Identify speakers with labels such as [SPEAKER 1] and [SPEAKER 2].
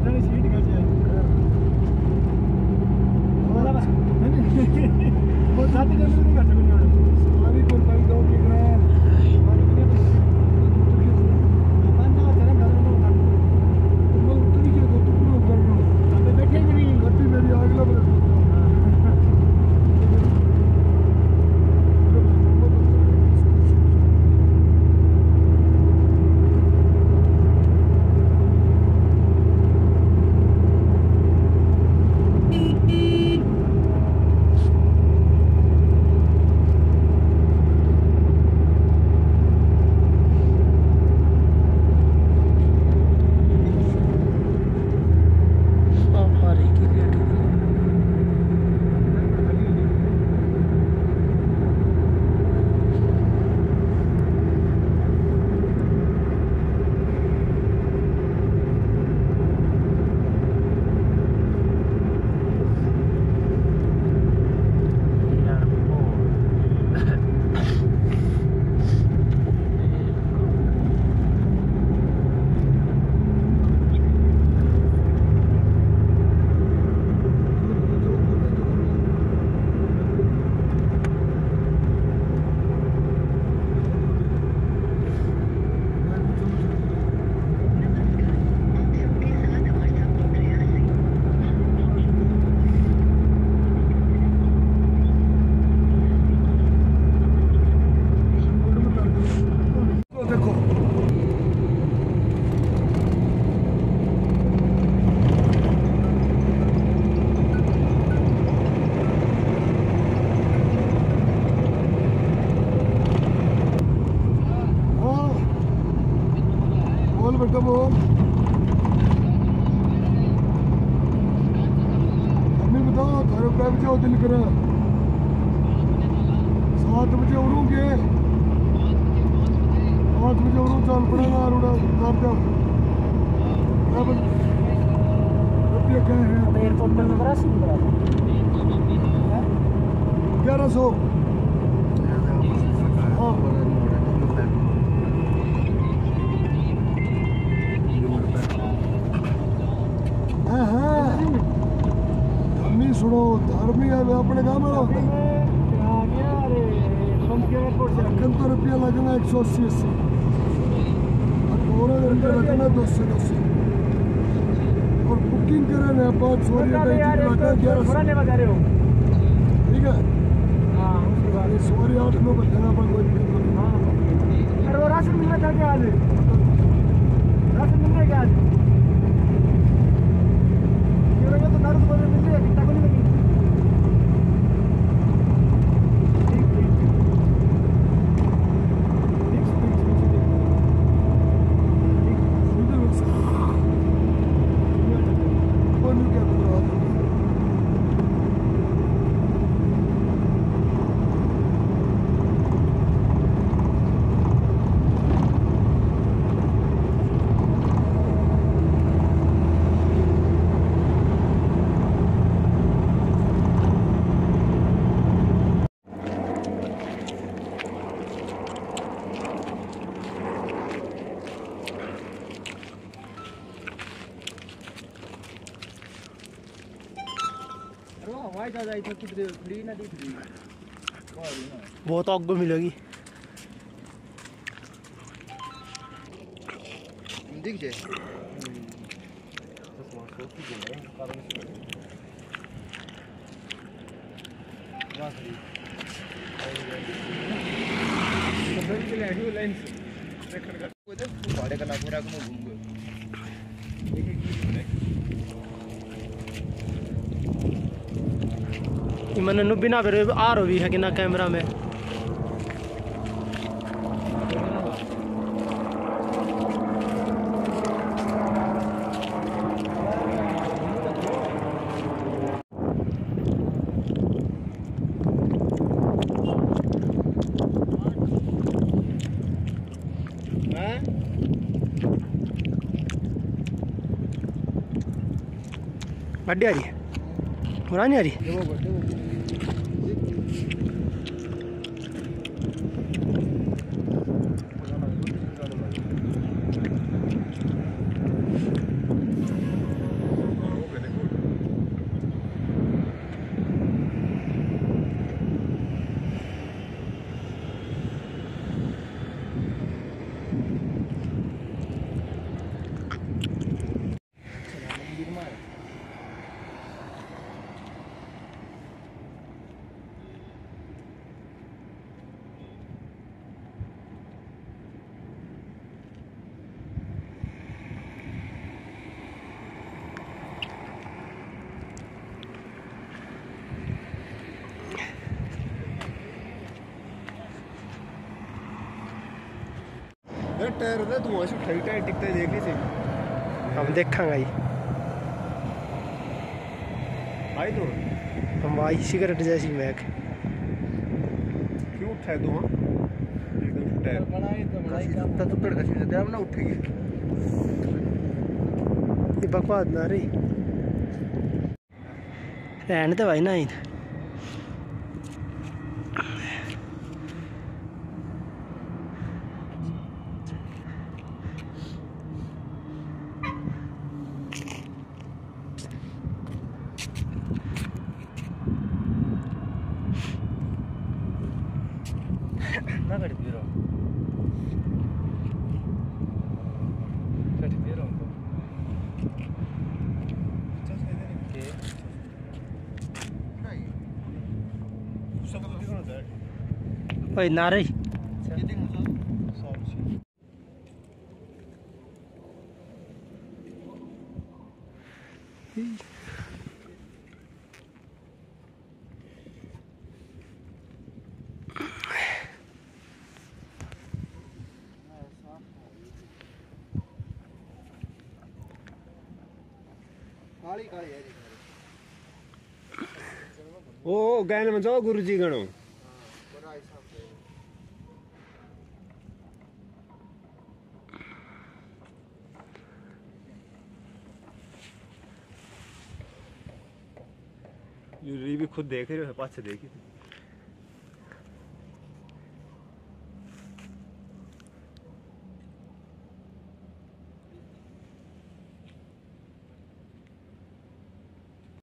[SPEAKER 1] दिल करा 7 बजे उड़ूंगे 5 बजे उड़ू चल पड़ेगा रुड़ा कर दो रुपये कहे हैं
[SPEAKER 2] एयरपोर्ट पर नंबर
[SPEAKER 1] 1100 सुनो धर्मी है अपने गाँव में तो रुपया लगना 180 और रुपया लगना 200 और बुकिंग करे ना 500 ठीक है सॉरी 8 लोग देना पर कोई दिक्कत नहीं।
[SPEAKER 2] अरे वो राशन मिल रहा क्या आज राशन मिल रहा क्या आज तो नारू तो मिल रही है कितना को नहीं लगी
[SPEAKER 3] बहुत आगो मिलेगी
[SPEAKER 4] दिख जाए भाड़े का नाम घूम गए
[SPEAKER 3] मैंने बिना आ रही है कि ना कैमरा में गाड़ी आ रही है पुरानी आ रही है
[SPEAKER 1] टायर दे तू ऐसे उठाई टायर टिकता है देख ली से
[SPEAKER 3] हम देखांगा जी
[SPEAKER 1] आई तो
[SPEAKER 3] हम भाई सिगरेट जैसी महक
[SPEAKER 1] क्यों उठाए तू एकदम टायर
[SPEAKER 2] बनाई तो बनाई
[SPEAKER 4] तो पेड़ खसी जाते हम ना उठेगी
[SPEAKER 3] ये बकवास ना रही रहने तो भाई ना ही
[SPEAKER 2] ना कट पी रहा कट पी रहा हूँ
[SPEAKER 1] सब तो दिखना चाहिए
[SPEAKER 3] भाई ना रही
[SPEAKER 4] काली काली है
[SPEAKER 1] ओ गैन में जाओ गुरुजी गणो
[SPEAKER 4] बड़ा हिसाब से
[SPEAKER 1] ये भी खुद देख रहे हो पास से देखी